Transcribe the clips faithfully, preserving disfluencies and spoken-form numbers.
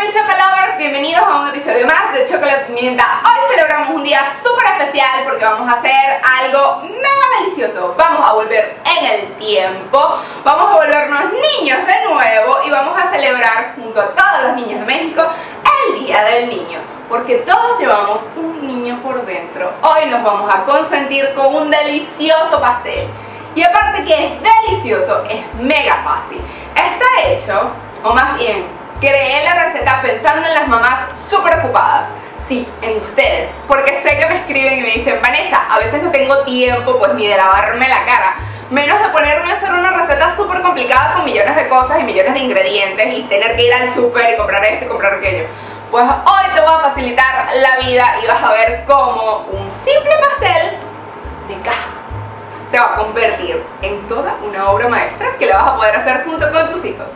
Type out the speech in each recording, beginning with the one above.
mis Chocolovers, bienvenidos a un episodio más de Chocolate Pimienta. Hoy celebramos un día súper especial porque vamos a hacer algo mega delicioso. Vamos a volver en el tiempo, vamos a volvernos niños de nuevo y vamos a celebrar junto a todos los niños de México el Día del Niño, porque todos llevamos un niño por dentro. Hoy nos vamos a consentir con un delicioso pastel. Y aparte que es delicioso, es mega fácil. Está hecho, o más bien, creé la receta pensando en las mamás súper ocupadas. Sí, en ustedes, porque sé que me escriben y me dicen: Vanessa, a veces no tengo tiempo pues ni de lavarme la cara, menos de ponerme a hacer una receta súper complicada con millones de cosas y millones de ingredientes y tener que ir al súper y comprar esto y comprar aquello. Pues hoy te voy a facilitar la vida y vas a ver cómo un simple pastel de caja se va a convertir en toda una obra maestra que la vas a poder hacer junto con tus hijos.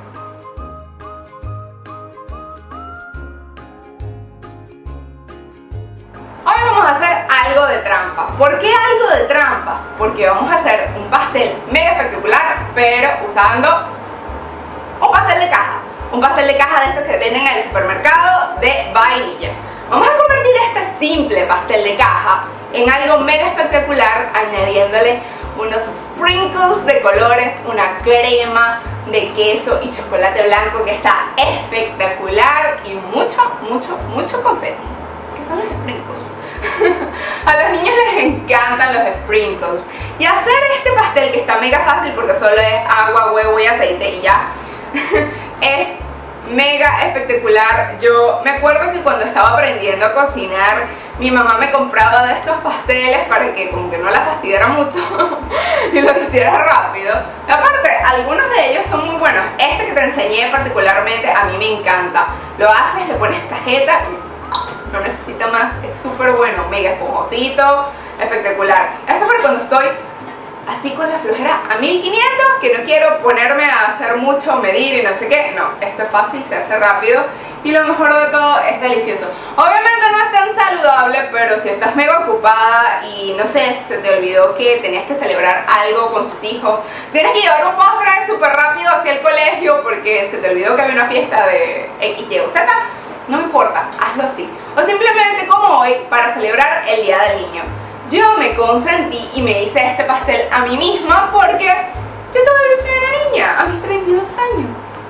Hoy vamos a hacer algo de trampa. ¿Por qué algo de trampa? Porque vamos a hacer un pastel mega espectacular, pero usando un pastel de caja. Un pastel de caja de estos que venden en el supermercado de vainilla. Vamos a convertir este simple pastel de caja en algo mega espectacular, añadiéndole unos sprinkles de colores, una crema de queso y chocolate blanco que está espectacular y mucho, mucho, mucho confeti. ¿Qué son los sprinkles? A los niños les encantan los sprinkles. Y hacer este pastel, que está mega fácil porque solo es agua, huevo y aceite y ya, es mega espectacular. Yo me acuerdo que cuando estaba aprendiendo a cocinar, mi mamá me compraba de estos pasteles para que como que no la fastidiara mucho y lo hiciera rápido. Aparte, algunos de ellos son muy buenos. Este que te enseñé particularmente a mí me encanta. Lo haces, le pones cajeta y no necesita más. Es súper bueno, mega esponjosito, espectacular. Esto para cuando estoy así con la flojera a mil quinientos, que no quiero ponerme a hacer mucho, medir y no sé qué. No, esto es fácil, se hace rápido y lo mejor de todo, es delicioso. Obviamente no es tan saludable, pero si estás mega ocupada y no sé, se te olvidó que tenías que celebrar algo con tus hijos, tienes que llevar un postre súper rápido hacia el colegio porque se te olvidó que había una fiesta de X, Y o Z, no importa, hazlo así. O simplemente como hoy, para celebrar el Día del Niño. Yo me consentí y me hice este pastel a mí misma porque yo todavía soy una niña, a mis treinta y dos años.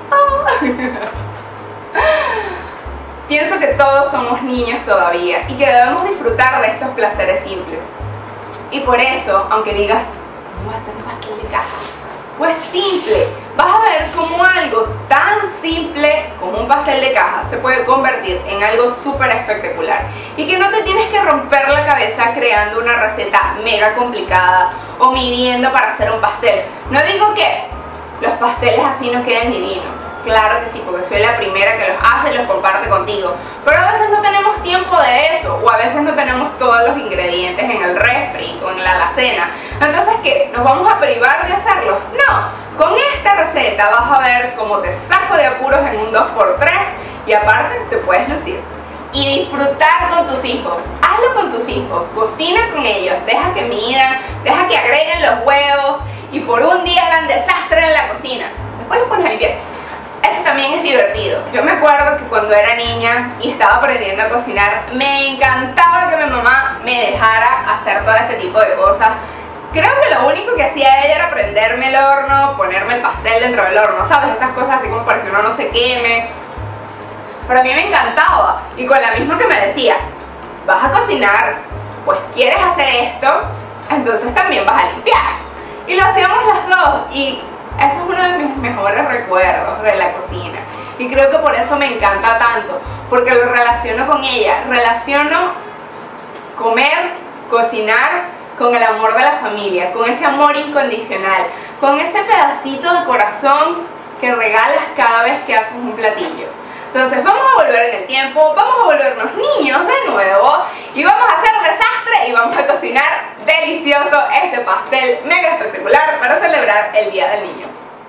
Oh. Pienso que todos somos niños todavía y que debemos disfrutar de estos placeres simples. Y por eso, aunque digas, vamos a hacer un pastel de caja, pues simple, vas a ver cómo algo tan simple como un pastel de caja se puede convertir en algo súper espectacular y que no te tienes que romper la cabeza creando una receta mega complicada o midiendo para hacer un pastel. No digo que los pasteles así no queden divinos, claro que sí, porque soy la primera que los hace y los comparte contigo, pero a veces no tenemos tiempo de eso, o a veces no tenemos todos los ingredientes en el refri o en la alacena. Entonces, ¿qué? ¿Nos vamos a privar de hacerlos? No, con esta receta vas a ver cómo te saco de apuros en un dos por tres y aparte te puedes lucir y disfrutar con tus hijos. Hazlo con tus hijos, cocina con ellos, deja que midan, deja que agreguen los huevos y por un día hagan desastre en la cocina, después los pones a limpiar. Eso también es divertido. Yo me acuerdo que cuando era niña y estaba aprendiendo a cocinar, me encantaba que mi mamá me dejara hacer todo este tipo de cosas. Creo que lo único que hacía ella era prenderme el horno, ponerme el pastel dentro del horno, ¿sabes? Esas cosas así como para que uno no se queme. Pero a mí me encantaba. Y con la misma que me decía, vas a cocinar, pues quieres hacer esto, entonces también vas a limpiar. Y lo hacíamos las dos y ese es uno de mis mejores recuerdos de la cocina y creo que por eso me encanta tanto, porque lo relaciono con ella, relaciono comer, cocinar con el amor de la familia, con ese amor incondicional, con ese pedacito de corazón que regalas cada vez que haces un platillo. Entonces vamos a volver en el tiempo, vamos a volvernos niños de nuevo y vamos a hacer desastre y vamos a cocinar delicioso este pastel mega espectacular para celebrar el Día del Niño.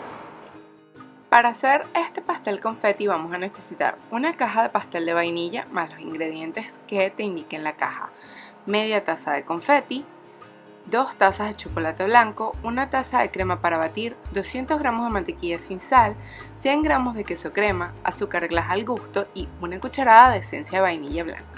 Para hacer este pastel confeti vamos a necesitar una caja de pastel de vainilla más los ingredientes que te indique en la caja, media taza de confeti, dos tazas de chocolate blanco, una taza de crema para batir, doscientos gramos de mantequilla sin sal, cien gramos de queso crema, azúcar glass al gusto y una cucharada de esencia de vainilla blanca.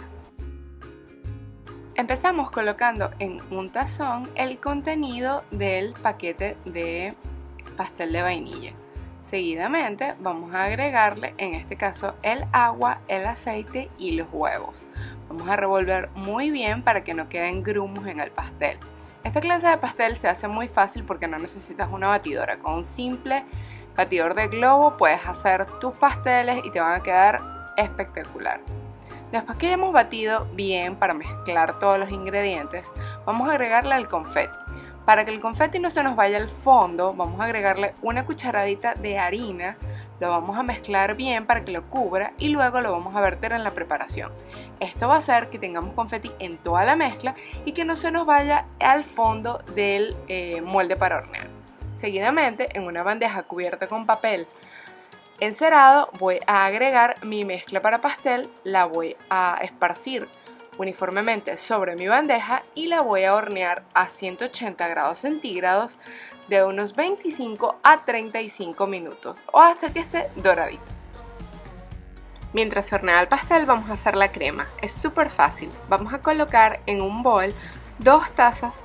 Empezamos colocando en un tazón el contenido del paquete de pastel de vainilla. Seguidamente vamos a agregarle, en este caso, el agua, el aceite y los huevos. Vamos a revolver muy bien para que no queden grumos en el pastel. Esta clase de pastel se hace muy fácil porque no necesitas una batidora. Con un simple batidor de globo puedes hacer tus pasteles y te van a quedar espectacular. Después que hayamos batido bien para mezclar todos los ingredientes, vamos a agregarle el confeti. Para que el confeti no se nos vaya al fondo, vamos a agregarle una cucharadita de harina, lo vamos a mezclar bien para que lo cubra y luego lo vamos a verter en la preparación. Esto va a hacer que tengamos confeti en toda la mezcla y que no se nos vaya al fondo del eh, molde para hornear. Seguidamente, en una bandeja cubierta con papel encerado, voy a agregar mi mezcla para pastel, la voy a esparcir uniformemente sobre mi bandeja y la voy a hornear a ciento ochenta grados centígrados de unos veinticinco a treinta y cinco minutos o hasta que esté doradito. Mientras se hornea el pastel vamos a hacer la crema. Es súper fácil. Vamos a colocar en un bol dos tazas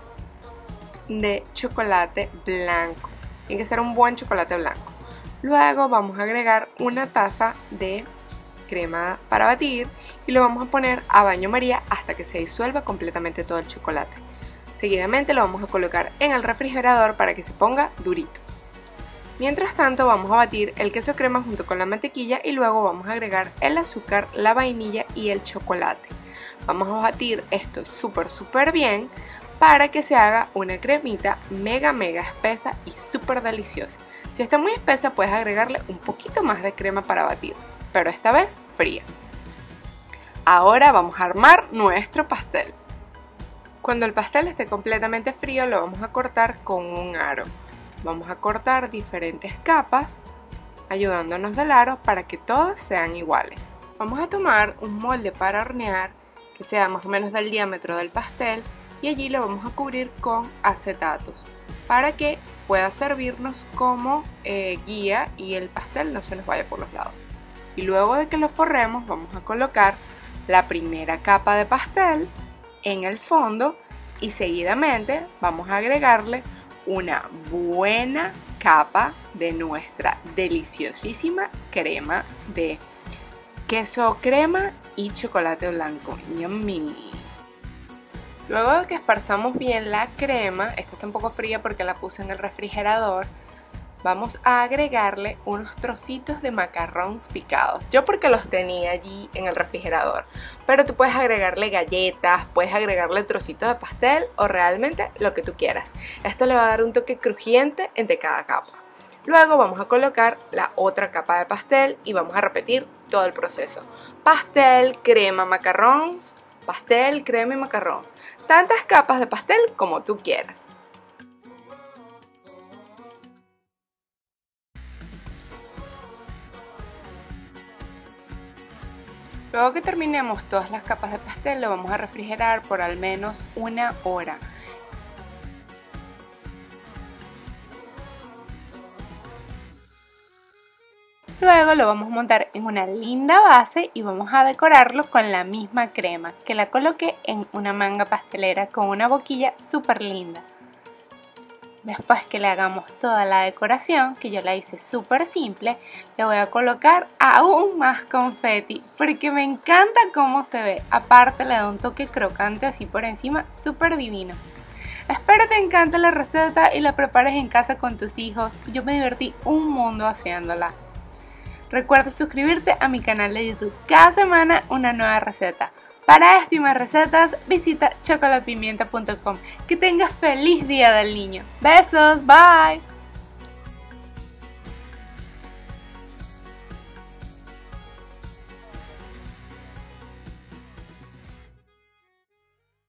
de chocolate blanco. Tiene que ser un buen chocolate blanco. Luego vamos a agregar una taza de crema para batir y lo vamos a poner a baño María hasta que se disuelva completamente todo el chocolate. Seguidamente lo vamos a colocar en el refrigerador para que se ponga durito. Mientras tanto vamos a batir el queso crema junto con la mantequilla y luego vamos a agregar el azúcar, la vainilla y el chocolate. Vamos a batir esto súper súper bien para que se haga una cremita mega mega espesa y súper deliciosa. Si está muy espesa puedes agregarle un poquito más de crema para batir, pero esta vez fría. Ahora vamos a armar nuestro pastel. Cuando el pastel esté completamente frío lo vamos a cortar con un aro. Vamos a cortar diferentes capas ayudándonos del aro para que todos sean iguales. Vamos a tomar un molde para hornear que sea más o menos del diámetro del pastel y allí lo vamos a cubrir con acetatos para que pueda servirnos como eh, guía y el pastel no se nos vaya por los lados. Y luego de que lo forremos vamos a colocar la primera capa de pastel en el fondo y seguidamente vamos a agregarle una buena capa de nuestra deliciosísima crema de queso crema y chocolate blanco. Yummy. Luego de que esparzamos bien la crema, esta está un poco fría porque la puse en el refrigerador, vamos a agregarle unos trocitos de macarrones picados. Yo porque los tenía allí en el refrigerador, pero tú puedes agregarle galletas, puedes agregarle trocitos de pastel o realmente lo que tú quieras. Esto le va a dar un toque crujiente entre cada capa. Luego vamos a colocar la otra capa de pastel y vamos a repetir todo el proceso. Pastel, crema, macarrones, pastel, crema y macarrones. Tantas capas de pastel como tú quieras. Luego que terminemos todas las capas de pastel, lo vamos a refrigerar por al menos una hora. Luego lo vamos a montar en una linda base y vamos a decorarlo con la misma crema, que la coloqué en una manga pastelera con una boquilla súper linda. Después que le hagamos toda la decoración, que yo la hice súper simple, le voy a colocar aún más confeti porque me encanta cómo se ve. Aparte le da un toque crocante así por encima, súper divino. Espero te encante la receta y la prepares en casa con tus hijos. Yo me divertí un mundo haciéndola. Recuerda suscribirte a mi canal de YouTube. Cada semana una nueva receta. Para esto y más recetas, visita chocolatepimienta punto com. Que tengas feliz Día del Niño. Besos, bye.